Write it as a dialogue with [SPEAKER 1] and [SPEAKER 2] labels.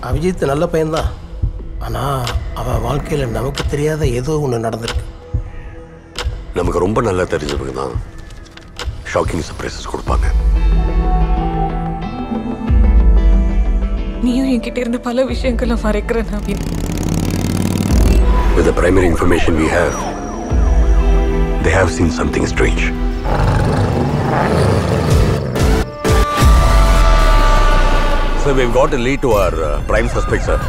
[SPEAKER 1] அபிஜித் நல்ல பையன்தான். ஆனால் அவன் வாழ்க்கையில் நமக்கு தெரியாத ஏதோ ஒன்று நடந்திருக்கு.
[SPEAKER 2] நமக்கு ரொம்ப நல்லா தெரிஞ்சவங்க தான் ஷாக்கிங் சர்ப்ரைசஸ் கொடுப்பாங்க.
[SPEAKER 3] நீயும் என்கிட்ட இருந்த பல விஷயங்களை மறைக்கிற Naveen.
[SPEAKER 2] With the primary information we have, they have seen something strange. Sir, we've got a lead to our prime suspect, sir.